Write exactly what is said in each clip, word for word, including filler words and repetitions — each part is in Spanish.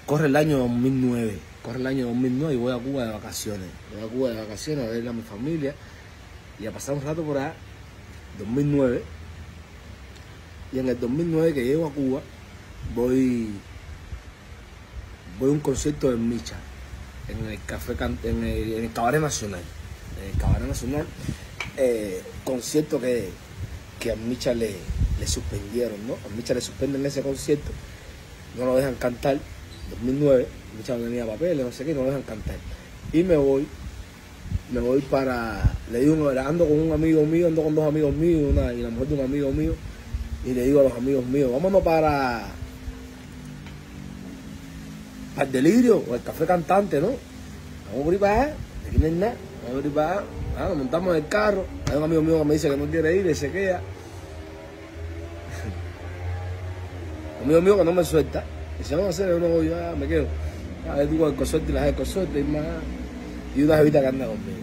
corre el año dos mil nueve, corre el año dos mil nueve y voy a Cuba de vacaciones. Voy a Cuba de vacaciones a ver a mi familia y a pasar un rato por allá, dos mil nueve. Y en el dos mil nueve que llego a Cuba, voy, voy a un concierto de Micha, en el Café, en el, en el Cabaret Nacional. En el Cabaret Nacional, eh, concierto que, que a Micha le, le suspendieron, ¿no? A Micha le suspenden ese concierto, no lo dejan cantar, dos mil nueve, Micha no tenía papeles, no sé qué, no lo dejan cantar. Y me voy, me voy para, le digo, ando con un amigo mío, ando con dos amigos míos una, y la mujer de un amigo mío, y le digo a los amigos míos, vámonos para, para el Delirio, o el Café Cantante, ¿no? Vamos a ir para allá, aquí no hay nada. Vamos a ir para allá, ah, nos montamos en el carro. Hay un amigo mío que me dice que no quiere ir y se queda. Un amigo mío que no me suelta. Dice, vamos a hacer uno, yo ah, me quedo. A ver, tú con el consorte y las de consorte y más. Y una jevita que anda conmigo.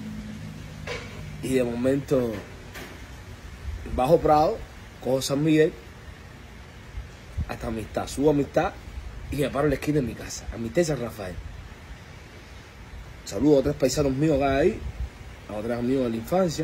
Y de momento, bajo Prado, cojo San Miguel, hasta Amistad. Subo a Amistad y me paro en la esquina de mi casa. Amistad y San Rafael. Saludo a tres paisanos míos acá ahí, a tres amigos de la infancia.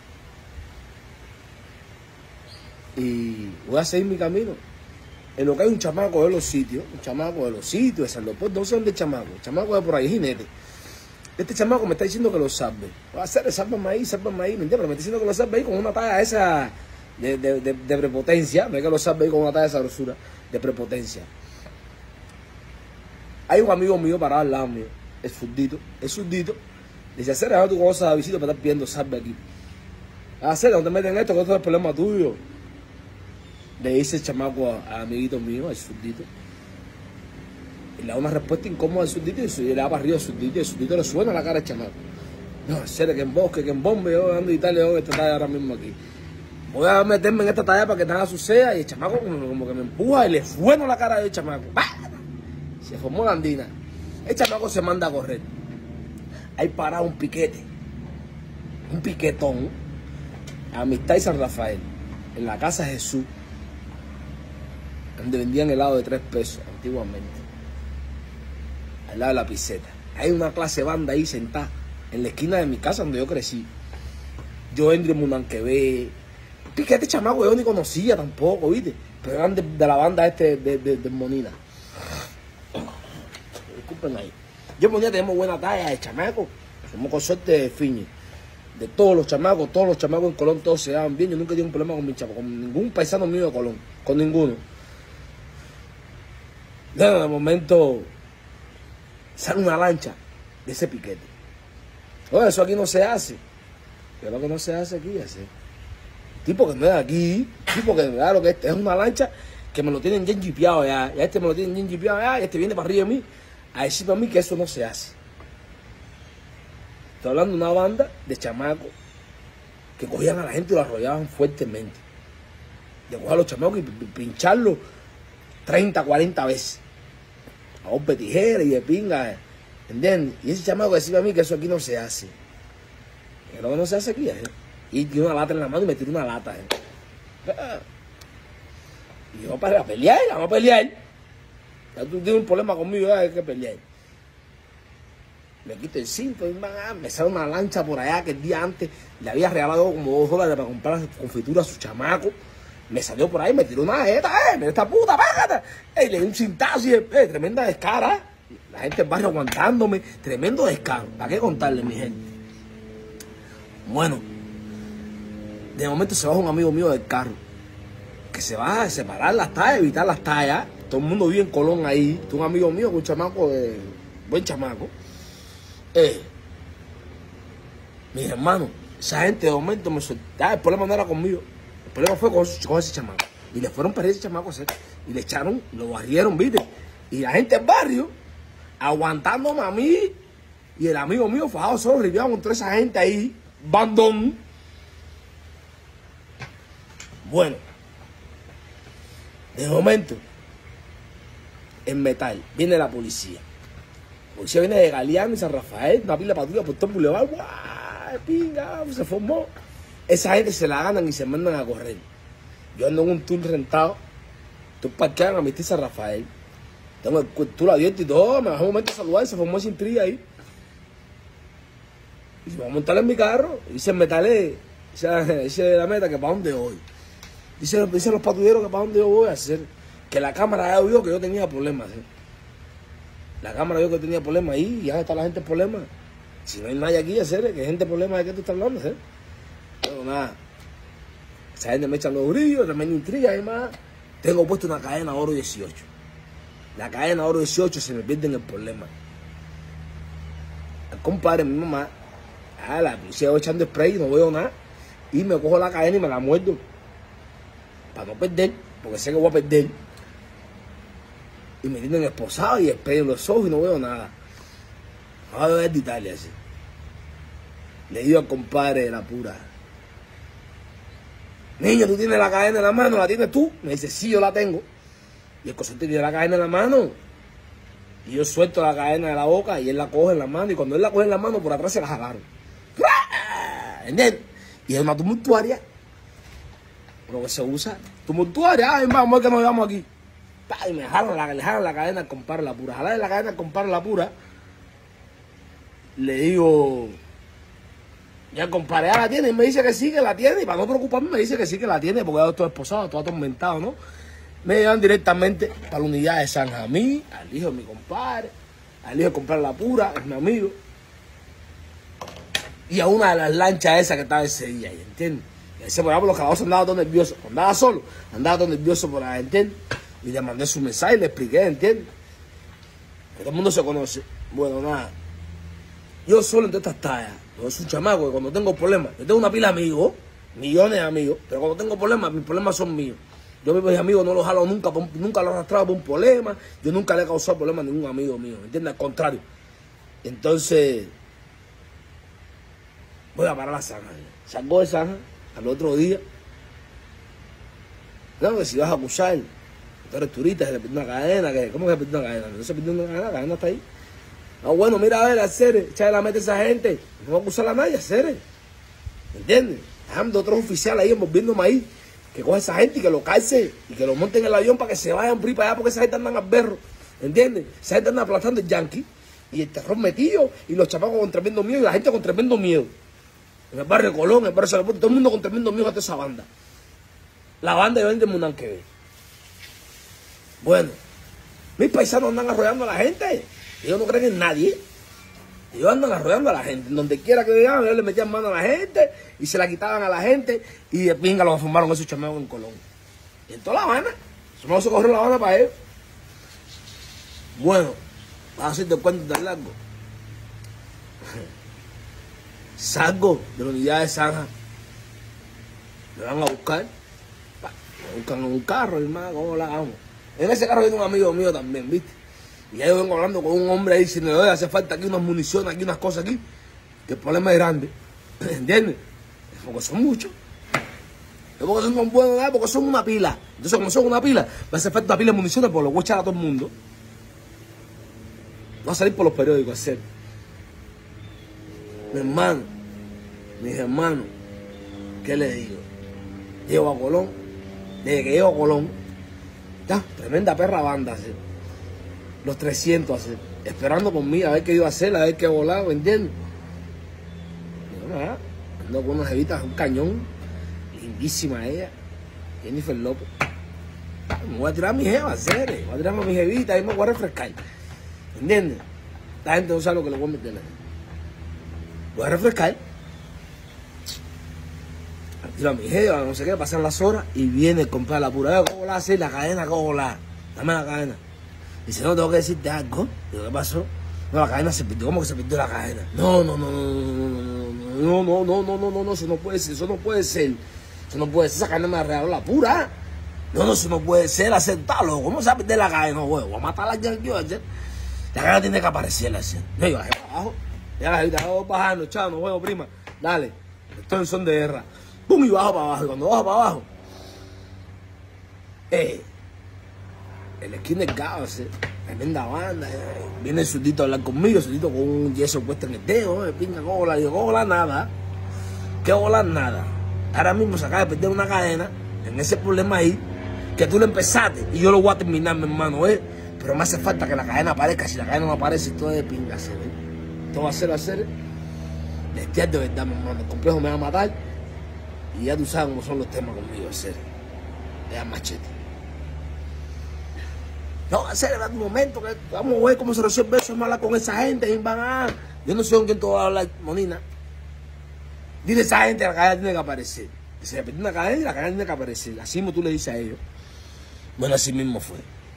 Y voy a seguir mi camino. En lo que hay un chamaco de los sitios, un chamaco de los sitios, de San Leopoldo, no sé dónde es chamaco, chamaco de por ahí, jinete. Este chamaco me está diciendo que lo salve. Voy a hacer, sálvame ahí, sálvame ahí, ¿me entiendes? Pero me está diciendo que lo salve ahí con una talla esa de, de, de, de prepotencia. No es que lo salve ahí con una talla de sabrosura, de prepotencia. Hay un amigo mío parado al lado mío. Es surdito, es surdito. Dice, hacer ahora tú conoces a Visito para estar pidiendo salve aquí. Hacer, no te metes en esto, que esto es el problema tuyo. Le dice el chamaco a, a amiguito mío, el surdito. Y le da una respuesta incómoda al surdito y le da para arriba al surdito. Y el surdito le suena la cara al chamaco. No, hacer que en bosque, que en bombe, yo ando y tal, yo esta talla ahora mismo aquí. Voy a meterme en esta talla para que nada suceda. Y el chamaco como, como que me empuja y le suena la cara del chamaco. ¡Bah! Se formó la andina. El chamaco se manda a correr. Hay parado un piquete, un piquetón, Amistad y San Rafael, en la Casa Jesús, donde vendían helado de tres pesos antiguamente, al lado de la piseta. Hay una clase de banda ahí sentada en la esquina de mi casa donde yo crecí. Yo Endry Munanquebé, piquete chamaco yo ni conocía tampoco, ¿viste? Pero eran de, de la banda este de, de, de Monina. Disculpen ahí. Yo ponía, tenemos buena talla de chamaco. Somos consorte de Fiñi. De todos los chamacos, todos los chamacos en Colón, todos se daban bien. Yo nunca tuve un problema con mi chamaco, con ningún paisano mío de Colón, con ninguno. Bueno, de momento sale una lancha de ese piquete. Oye, eso aquí no se hace. ¿Qué es lo que no se hace aquí? Ese tipo que no es aquí, tipo que claro que este es una lancha que me lo tienen bien jipeado ya. Ya este me lo tienen bien jipeado ya, y este viene para arriba de mí a decir para mí que eso no se hace. Estoy hablando de una banda de chamacos que cogían a la gente y lo arrollaban fuertemente. De coger a los chamacos y pincharlos treinta, cuarenta veces. A golpe de tijera y de pinga, ¿entiendes? Y ese chamaco decía a mí que eso aquí no se hace. Que lo que no se hace aquí, ¿eh? Y tiene una lata en la mano y me tiró una lata, ¿eh? Y yo para pelear, vamos a pelear. Ya tú tienes un problema conmigo, ya hay que pelear. Me quito el cinto y me sale una lancha por allá que el día antes le había regalado como dos dólares para comprar confitura a su chamaco. Me salió por ahí, me tiró una jeta, eh, esta puta, págata. Eh, le di un cintazo y eh, tremenda descara. La gente del barrio aguantándome, tremendo descaro. ¿Para qué contarle, mi gente? Bueno, de momento se baja un amigo mío del carro, que se va a separar las tallas, evitar las tallas. Todo el mundo vive en Colón ahí. Un amigo mío, un chamaco, de, buen chamaco. Eh, mis hermanos, esa gente de momento me soltaba. El problema no era conmigo, el problema fue con, con ese chamaco. Y le fueron para ese chamaco a hacer, y le echaron, lo barrieron, ¿viste? Y la gente del barrio, aguantándome a mí, y el amigo mío fajado solo, ripiado con toda esa gente ahí, bandón. Bueno, de momento, en Metal, viene la policía. La policía viene de Galeano y San Rafael, una pila de patrulla por todo el bulevar. ¡Guau! Pinga, se formó. Esa gente se la ganan y se mandan a correr. Yo ando en un tour rentado, estoy parqueado en Amistad y San Rafael. Tengo el cultura abierta y todo, me bajó un momento a saludar, se formó esa intriga ahí. Y se va a montar en mi carro, hice el metalé, hice, hice la meta que para dónde voy. Dice, dice los patrulleros que para dónde yo voy a hacer. Que la cámara ya vio que yo tenía problemas. ¿eh? La cámara vio que tenía problemas ahí y ya está la gente en problemas. Si no hay nadie aquí, hacer que gente problema de qué tú estás hablando, ¿eh? Pero nada. Esa gente me echa los brillos, también intriga y más. Tengo puesto una cadena oro dieciocho. La cadena oro dieciocho se me pierde en el problema. El compadre, mi mamá, a la policía va echando spray y no veo nada. Y me cojo la cadena y me la muerdo. Para no perder, porque sé que voy a perder. Y me tienen esposado y spray en los ojos y no veo nada. Voy a ver de Italia, así. Le digo al compadre de la pura. Niño, ¿tú tienes la cadena en la mano? ¿La tienes tú? Me dice, sí, yo la tengo. Y el cosete tiene la cadena en la mano. Y yo suelto la cadena de la boca y él la coge en la mano. Y cuando él la coge en la mano, por atrás se la jalaron. ¿Entiendes? Y es una tumultuaria. Lo que se usa. Tumultuaria. Ay, vamos, que nos llevamos aquí. Y me jalan la, le jalan la cadena al compadre la pura. Jalan la cadena al compadre la pura. Le digo... Ya el compadre ya la tiene. Y me dice que sí, que la tiene. Y para no preocuparme, me dice que sí, que la tiene. Porque ya estoy esposado, todo atormentado, ¿no? Me llevan directamente para la unidad de San Jamí, al hijo de mi compadre, al hijo de compadre la pura, es mi amigo. Y a una de las lanchas esas que estaba ese día, ¿entiendes? Y ese, por ejemplo, los cabos andaban todo nerviosos. Andaba solo, andaba todo nervioso por ahí, ¿entiendes? Y le mandé su mensaje y le expliqué, ¿entiendes? Que todo el mundo se conoce. Bueno, nada. Yo solo entre estas tallas. Yo soy un chamaco que cuando tengo problemas, yo tengo una pila de amigos, millones de amigos, pero cuando tengo problemas, mis problemas son míos. Yo mis amigos no los jalo nunca, nunca los he arrastrado por un problema, yo nunca le he causado problemas a ningún amigo mío, ¿me entiendes? Al contrario. Entonces, voy a parar la zanja. Salgo de zanja al otro día. No, que si vas a acusar, tú eres turista, se le pidió una cadena, que, ¿cómo que se pidió una cadena? No se pidió una cadena, la cadena está ahí. No, bueno, mira a ver, hacer, echarle la meta a esa gente, no va a acusar a nadie, hacer. ¿Me entiendes? Dejando otros oficiales ahí envolviéndome ahí, que coge esa gente y que lo calce y que lo monten en el avión para que se vayan por ahí para allá, porque esa gente andan al berro, ¿entiendes? Esa gente anda aplastando el yankee y el terror metido y los chapacos con tremendo miedo y la gente con tremendo miedo. En el barrio Colón, en el barrio Salapuerto, todo el mundo con tremendo miedo a toda esa banda. La banda de Vende Mundan que ve. Bueno, mis paisanos andan arrollando a la gente. Ellos no creen en nadie. Ellos andan arrollando a la gente. Donde quiera que llegaban, ellos le metían mano a la gente y se la quitaban a la gente. Y de pinga los formaron esos chamacos en Colón. Y en toda La Habana. Eso no se corrió La Habana para ellos. Bueno, vas a hacerte el cuento tan largo. Salgo de la unidad de Zanja. Me van a buscar. Me buscan en un carro, hermano. ¿Cómo la hago? En ese carro viene un amigo mío también, ¿viste? Y ya yo vengo hablando con un hombre ahí diciendo, oye, hace falta aquí unas municiones, aquí unas cosas aquí. Que el problema es grande. ¿Entiendes? Porque son muchos. No porque son buenos nada, porque son una pila. Entonces, como son una pila, me hace falta una pila de municiones, porque lo voy a echar a todo el mundo. No va a salir por los periódicos a hacer. Mi hermano, mis hermanos, ¿qué le digo? Llego a Colón. Desde que llego a Colón, ya, tremenda perra banda, ¿sí? Los trescientos, ¿sí? Esperando por mí, a ver qué iba a hacer, a ver qué volaba, ¿entiendes? Y nada, ando con unas jevitas, un cañón, lindísima ella, Jennifer López. Me voy a tirar a mi jeva, serio, me voy a tirar a mi jevita y me voy a refrescar, ¿entiendes? La gente no sabe lo que le voy a meter. Voy a refrescar. Tiro a mi jeva, no sé qué, pasan las horas y viene a comprar la pura. ¿Cómo la hace? La cadena, ¿cómo la? Dame la cadena. Dice, no, tengo que decirte algo. Digo, ¿qué pasó? No, la cadena se perdió. ¿Cómo que se perdió la cadena? No, no, no, no, no, no, no, no, no, no, no, no, eso no puede ser, eso no puede ser. Eso no puede ser, esa cadena me la regaló la pura. No, no, eso no puede ser, aceptarlo. ¿Cómo se va a perder la cadena? No, güey, voy a matar a la yankee, ¿sí? La cadena tiene que aparecer, así. Yo iba para abajo. Ya la gente, vamos bajando, chao, no juego, prima. Dale, estoy en son de guerra. Pum, y bajo para abajo. Y cuando bajo para abajo, eh, el esquina del caos, eh, tremenda banda. Eh, viene el surdito a hablar conmigo, el surdito con un yeso puesto en el dedo, eh, pinga, cola. Digo, cola nada. ¿Qué cola nada? Ahora mismo se acaba de perder una cadena en ese problema ahí, que tú lo empezaste y yo lo voy a terminar, mi hermano, eh. Pero me hace falta que la cadena aparezca. Si la cadena no aparece, todo es de pinga hacer, ¿eh? Todo va a ser hacer. Bestial de verdad, mi hermano. El complejo me va a matar. Y ya tú sabes cómo son los temas conmigo, hacer. Es machete. No, hacer, en un momento, que vamos a ver cómo se resuelve eso. Vamos a hablar con esa gente. Y van a... Yo no sé con quién tú vas a hablar, Monina. Dile a esa gente, la cadena tiene que aparecer. Que se le perdió una cadena y la cadena tiene que aparecer. Así mismo tú le dices a ellos. Bueno, así mismo fue.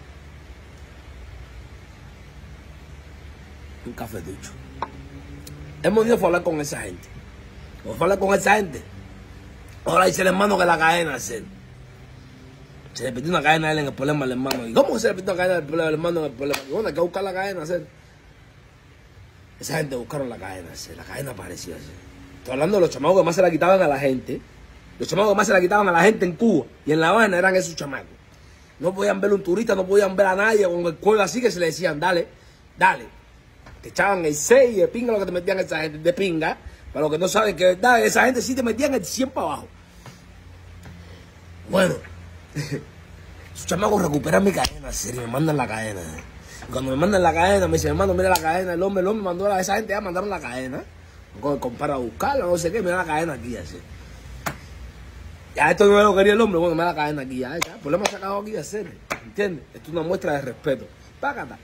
Un cafetucho. Hemos ido a hablar con esa gente. Vamos a hablar con esa gente. Ahora dice el hermano que la cadena hacer. Se le perdió una cadena a él en el problema del hermano. ¿Y cómo se le perdió una cadena del hermano en el problema? Y bueno, hay que buscar la cadena hacer. Esa gente buscaron la cadena hacer. La cadena apareció hacer. Estoy hablando de los chamacos que más se la quitaban a la gente. Los chamacos que más se la quitaban a la gente en Cuba y en La Habana eran esos chamacos. No podían ver un turista, no podían ver a nadie con el cuello así, que se le decían, dale, dale. Te echaban el seis de pinga lo que te metían esa gente, de pinga. Para los que no saben que es verdad, esa gente sí te metían el cien para abajo. Bueno, esos chamacos recuperan mi cadena, serio, me mandan la cadena. Y cuando me mandan la cadena, me dicen, hermano, mira la cadena, el hombre, el hombre mandó a esa gente, ya mandaron la cadena. Con el compadre a buscarla, no sé qué, mira la cadena aquí, así. Ya esto no es lo que quería el hombre, bueno, me da la cadena aquí, ya, ya. El problema se ha acabado aquí de hacer, ¿entiendes? Esto es una muestra de respeto. Págata.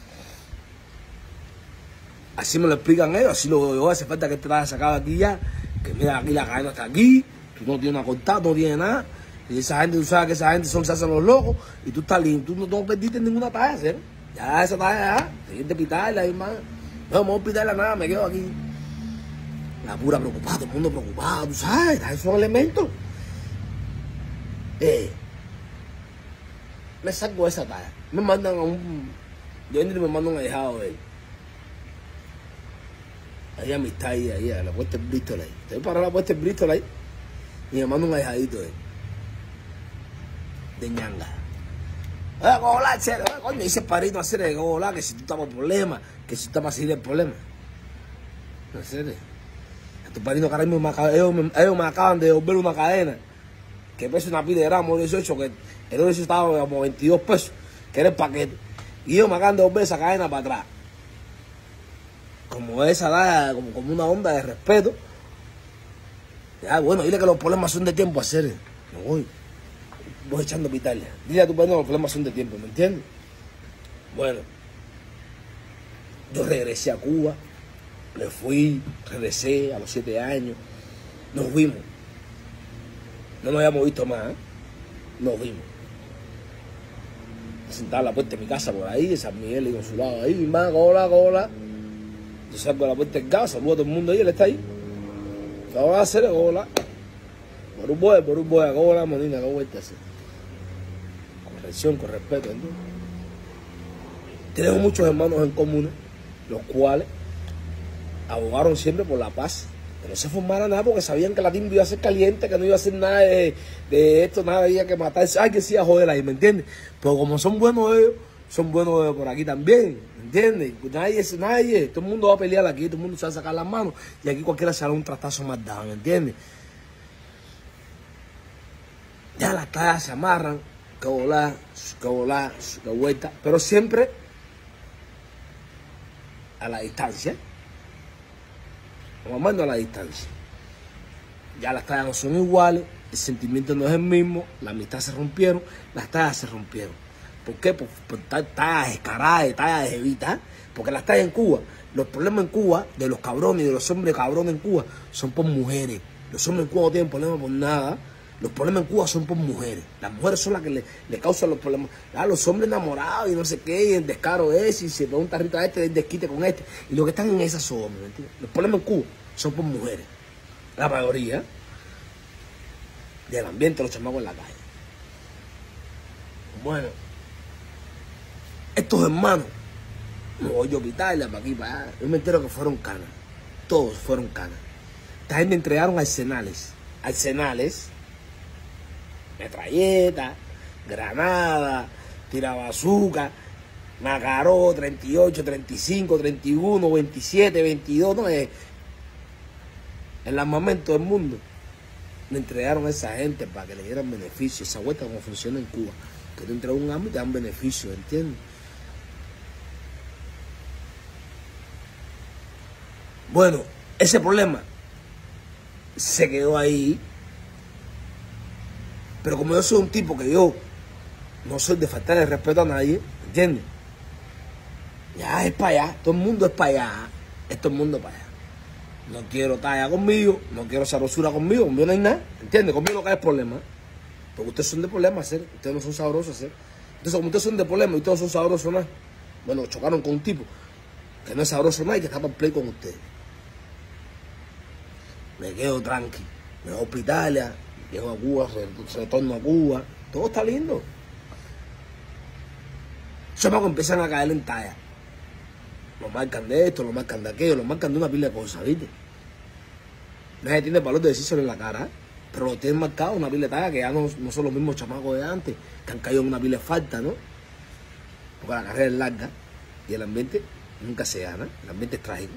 Así me lo explican ellos, así lo veo yo, hace falta que te vayas sacado aquí ya, que mira, aquí la cadena está aquí, tú no tienes una cortada, no tienes nada, y esa gente, tú sabes que esa gente son, se hacen los locos, y tú estás lindo, tú no, no perdiste ninguna talla, ¿sí? Ya esa talla, ya, te que pitarla, hermano. No, no voy a pitarla nada, me quedo aquí. La pura preocupada, todo el mundo preocupado, tú sabes, esos son elementos. Eh, me saco esa talla, me mandan a un, yo entro y me mandan a un ahijado de él. Ahí amistad ahí, ahí, a la puerta del Bristol ahí. Te voy a parar la puerta del Bristol ahí y me mando un ahijadito de, de ñanga. Oye, cojola, chévere, coño, dice parito hacer de cojola, que si tú estás por problemas, que si tú estás para seguir el problema. No sé, a tu parito que ahora mismo me, ellos, me, ellos me acaban de devolver una cadena que pesa una pila de gramos dieciocho, que el dieciocho estaba como veintidós pesos, que era el paquete. Y ellos me acaban de devolver esa cadena para atrás. Como esa da, como, como una onda de respeto. Ya, bueno, dile que los problemas son de tiempo, hacer. Me voy. Voy echando pitalia. Dile a tu padre que los problemas son de tiempo, ¿me entiendes? Bueno, yo regresé a Cuba, me fui, regresé a los siete años, nos fuimos. No nos habíamos visto más, ¿eh? Nos vimos. Sentado a la puerta de mi casa por ahí, de San Miguel y Consulado ahí, mi hermano, hola, hola. Yo salgo a la puerta del casa, saludo a todo el mundo ahí, él está ahí. ¿Qué van a hacer? Hola. Por un boy, por un boy, hola, Monina, ¿qué vuelta a hacer? Corrección, con respeto, ¿entiendes? Tenemos muchos hermanos en común, los cuales abogaron siempre por la paz. Que no se formara nada porque sabían que la timba iba a ser caliente, que no iba a hacer nada de, de esto, nada había que matarse. Ay, que sí, a joder ahí, ¿me entiendes? Pero como son buenos ellos, son buenos ellos por aquí también, ¿me entiendes? Nadie, nadie, todo el mundo va a pelear aquí, todo el mundo se va a sacar las manos y aquí cualquiera se hará un tratazo más dado, ¿me entiendes? Ya las tallas se amarran, que volar, que volar, que vuelta, pero siempre a la distancia. Vamos amando a la distancia. Ya las tallas no son iguales, el sentimiento no es el mismo, la amistad se rompieron, las tallas se rompieron. ¿Por qué? Por, por tallas descaradas, tallas de evita. Porque las tallas en Cuba, los problemas en Cuba, de los cabrones y de los hombres cabrones en Cuba, son por mujeres. Los hombres en Cuba no tienen problemas por nada. Los problemas en Cuba son por mujeres. Las mujeres son las que le, le causan los problemas. Ah, los hombres enamorados y no sé qué, y el descaro ese, y se da un tarrito a este, el desquite con este. Y lo que están en esas son hombres, ¿me entiendes? Los problemas en Cuba son por mujeres. La mayoría del ambiente de los chamacos en la calle. Bueno, estos hermanos, no voy yo a quitarle para aquí, para allá. Yo me entero que fueron canas. Todos fueron canas. Esta gente entregaron arsenales. Arsenales. Metralleta, granada, tirabazuca, Macaró, treinta y ocho, treinta y cinco, treinta y uno, veintisiete, veintidós, no es. El armamento del mundo le entregaron a esa gente para que le dieran beneficios. Esa vuelta como funciona en Cuba. Que tú entras a un arma y te dan beneficios, ¿entiendes? Bueno, ese problema se quedó ahí. Pero como yo soy un tipo que yo no soy de faltar el respeto a nadie, ¿entiendes? Ya es para allá, todo el mundo es para allá, es todo el mundo para allá. No quiero talla conmigo, no quiero sabrosura conmigo, conmigo no hay nada, ¿entiendes? Conmigo lo que hay es problema. Porque ustedes son de problemas, hacer, ustedes no son sabrosos, hacer. Entonces, como ustedes son de problemas y ustedes no son sabrosos nada, bueno, chocaron con un tipo que no es sabroso nada y que está para play con ustedes. Me quedo tranqui, me voy a Hospitalia, llego a Cuba, retorno a Cuba, todo está lindo. Los chamacos empiezan a caer en talla. Lo marcan de esto, lo marcan de aquello, lo marcan de una pila de cosas, ¿viste? Nadie tiene valor de decírselo en la cara, ¿eh? Pero lo tienen marcado una pila de talla que ya no, no son los mismos chamacos de antes, que han caído en una pila de falta, ¿no? Porque la carrera es larga y el ambiente nunca se gana, el ambiente es trágico.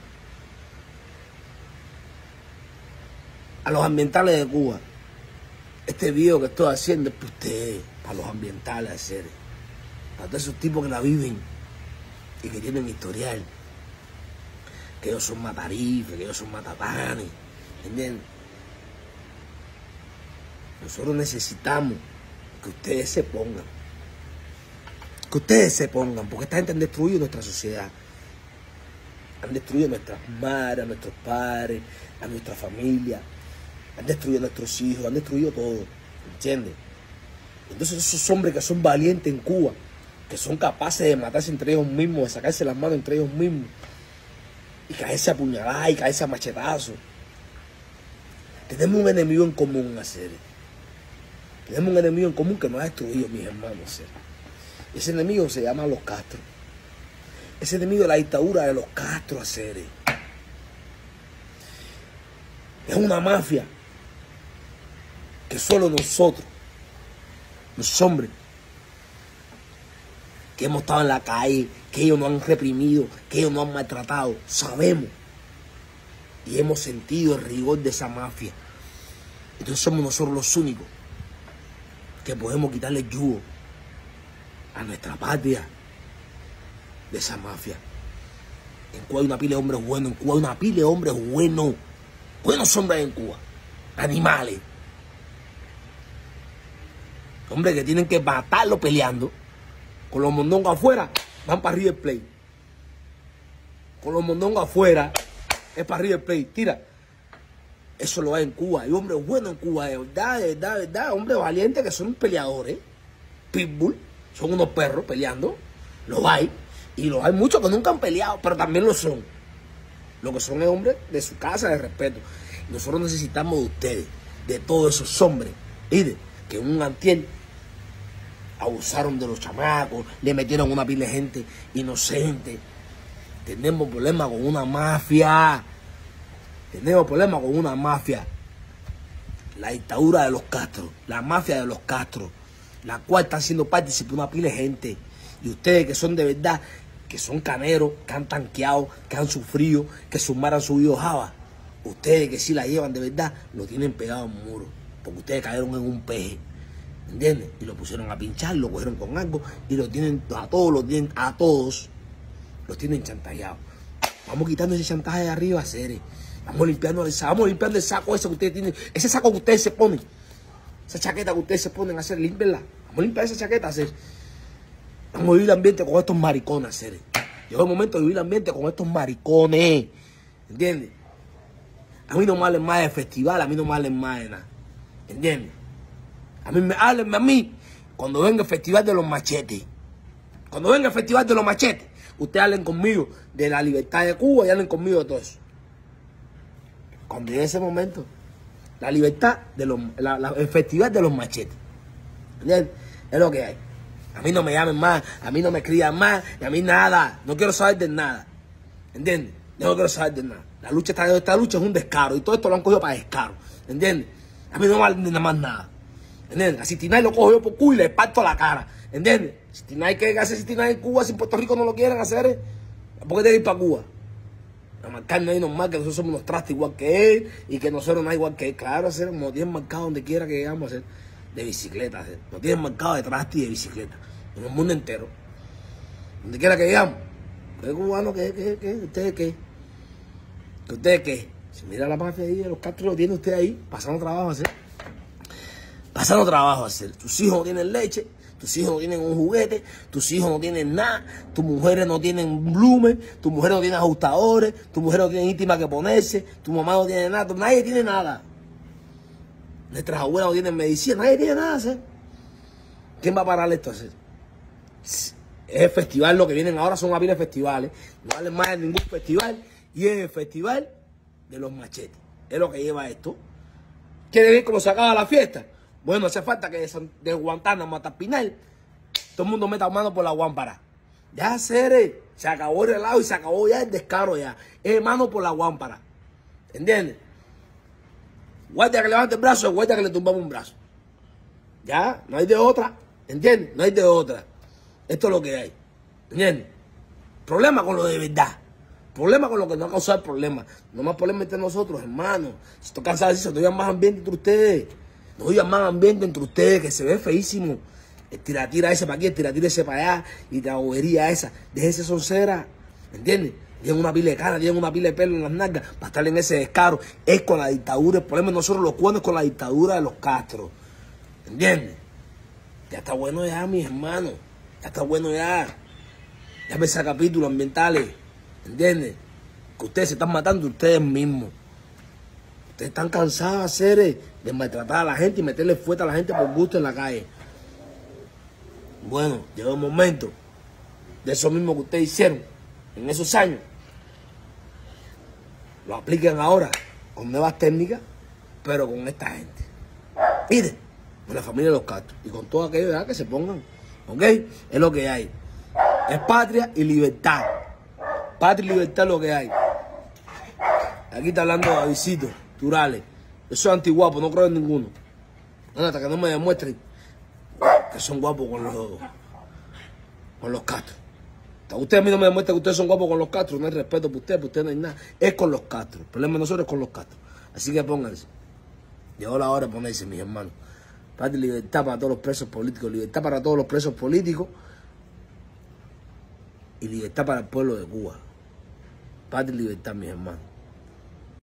A los ambientales de Cuba, este video que estoy haciendo es para ustedes, para los ambientales, hacer, para todos esos tipos que la viven y que tienen historial, que ellos son matarifes, que ellos son matatanes, ¿entienden? Nosotros necesitamos que ustedes se pongan, que ustedes se pongan, porque esta gente han destruido nuestra sociedad, han destruido a nuestras madres, a nuestros padres, a nuestra familia, han destruido a nuestros hijos, han destruido todo, ¿entiendes? Entonces esos hombres que son valientes en Cuba, que son capaces de matarse entre ellos mismos, de sacarse las manos entre ellos mismos, y caerse a puñaladas y caerse a machetazos. Tenemos un enemigo en común, hacer. Tenemos un enemigo en común que nos ha destruido, mis hermanos, hacer. Ese enemigo se llama los Castro. Ese enemigo es la dictadura de los Castro, hacer. Es una mafia que solo nosotros, los hombres, que hemos estado en la calle, que ellos nos han reprimido, que ellos nos han maltratado, sabemos y hemos sentido el rigor de esa mafia. Entonces somos nosotros los únicos que podemos quitarle el yugo a nuestra patria de esa mafia. En Cuba hay una pila de hombres buenos, en Cuba hay una pila de hombres buenos, buenos hombres en Cuba, animales, hombres que tienen que matarlo peleando. Con los mondongos afuera, van para River Plate. Con los mondongos afuera, es para River Plate. Tira. Eso lo hay en Cuba. Hay hombres buenos en Cuba, de verdad, de verdad, de verdad. Hombres valientes que son peleadores. Pitbull, son unos perros peleando. Los hay. Y los hay muchos que nunca han peleado, pero también lo son. Lo que son es hombres de su casa, de respeto. Y nosotros necesitamos de ustedes, de todos esos hombres. ¿Viste? Que un antiel abusaron de los chamacos, le metieron una pila de gente inocente. Tenemos problemas con una mafia. Tenemos problemas con una mafia. La dictadura de los Castro, la mafia de los Castro, la cual está siendo partícipe de una pila de gente. Y ustedes que son de verdad, que son caneros, que han tanqueado, que han sufrido, que sus maras han subido java, ustedes que sí la llevan de verdad, lo tienen pegado en un muro. Porque ustedes cayeron en un peje. ¿Entiendes? Y lo pusieron a pinchar, lo cogieron con algo y lo tienen a todos, los tienen, a todos, los tienen chantajeados. Vamos quitando ese chantaje de arriba, seres. Vamos limpiando el saco, vamos limpiando el saco ese que ustedes tienen, ese saco que ustedes se ponen, esa chaqueta que ustedes se ponen a hacer, límpienla. Vamos a limpiar esa chaqueta, hacer. Vamos a vivir el ambiente con estos maricones, seres. Llegó el momento de vivir el ambiente con estos maricones. ¿Entiendes? A mí no me hablen más de festival, a mí no me hablen más de nada. ¿Entiendes? A mí me háblenme a mí cuando venga el festival de los machetes. Cuando venga el festival de los machetes, ustedes hablen conmigo de la libertad de Cuba y hablen conmigo de todo eso. Cuando llegue ese momento, la libertad de los, la, la, el festival de los machetes. ¿Entiendes? Es lo que hay. A mí no me llamen más, a mí no me escriban más, y a mí nada. No quiero saber de nada. ¿Entiendes? Yo no quiero saber de nada. La lucha, esta, esta lucha es un descaro y todo esto lo han cogido para descaro. ¿Entiendes? A mí no me vale nada más nada. ¿Entiendes? A Citinay lo cojo yo por culo y le parto la cara. ¿Entiendes? Citinay, ¿qué hace Citinay en Cuba si en Puerto Rico no lo quieren hacer? ¿Por qué tiene que ir para Cuba? A marcarme ahí normal que nosotros somos unos trastes igual que él y que nosotros no hay igual que él. Claro, hacer, nos tienen marcado donde quiera que llegamos a hacer de bicicleta. Hacer. Nos tienen marcado de traste y de bicicleta. En el mundo entero. Donde quiera que llegamos. ¿Qué cubano? ¿Qué? ¿Qué? ¿Qué? ¿Ustedes qué? ¿Que usted qué? Si mira la mafia ahí, los Castro lo tiene usted ahí, pasando trabajo a hacer. Pasando trabajo a hacer. Tus hijos no tienen leche, tus hijos no tienen un juguete, tus hijos no tienen nada, tus mujeres no tienen blumen, tus mujeres no tienen ajustadores, tus mujeres no tienen íntima que ponerse, tu mamá no tiene nada, nadie tiene nada. Nuestras abuelas no tienen medicina, nadie tiene nada a hacer. ¿Quién va a parar esto a hacer? Es el festival, lo que vienen ahora son habiles festivales, no valen más de ningún festival, y es el festival de los machetes. Es lo que lleva esto. ¿Quiere ver cómo se acaba la fiesta? Bueno, hace falta que de, de Guantánamo hasta Pinal, todo el mundo meta mano por la guámpara. Ya, Cere, se acabó el relajo y se acabó ya el descaro ya. Es mano por la guámpara. ¿Entiendes? Guardia que levante el brazo, guardia que le tumbamos un brazo. Ya, no hay de otra. ¿Entiendes? No hay de otra. Esto es lo que hay. ¿Entiendes? Problema con lo de verdad. Problema con lo que no ha causado el problema. No más problema entre nosotros, hermano. Si estoy cansado de decir, no digan más ambiente entre ustedes. No digan más ambiente entre ustedes, que se ve feísimo. El tiratira ese para aquí, el tiratira ese para allá. Y la bobería esa. Déjense soncera. ¿Entiendes? Tienen una pila de cara, tienen una pila de pelo en las nalgas para estar en ese descaro. Es con la dictadura. El problema de nosotros los cuernos es con la dictadura de los Castro. ¿Entiendes? Ya está bueno ya, mis hermanos. Ya está bueno ya. Ya me saca capítulos ambientales. ¿Entiendes? Que ustedes se están matando ustedes mismos. Ustedes están cansados de hacer, de maltratar a la gente y meterle fuerte a la gente por gusto en la calle. Bueno, llegó el momento de eso mismo que ustedes hicieron en esos años. Lo apliquen ahora con nuevas técnicas, pero con esta gente. Miren, con la familia de los Castro y con todo aquello ya que se pongan. ¿Ok? Es lo que hay. Es patria y libertad. Patria y libertad es lo que hay. Aquí está hablando de Davidcito Turales. Yo soy antiguapo, no creo en ninguno. Bueno, hasta que no me demuestren que son guapos con los, con los Castro. Hasta ustedes a mí no me demuestran que ustedes son guapos con los Castro. No hay respeto por ustedes, por ustedes no hay nada. Es con los Castro. El problema de nosotros es con los Castro. Así que pónganse. Llegó la hora de ponerse, mis hermanos. Patria y libertad para todos los presos políticos. Libertad para todos los presos políticos. Y libertad para el pueblo de Cuba. Patria y libertad, mis hermanos.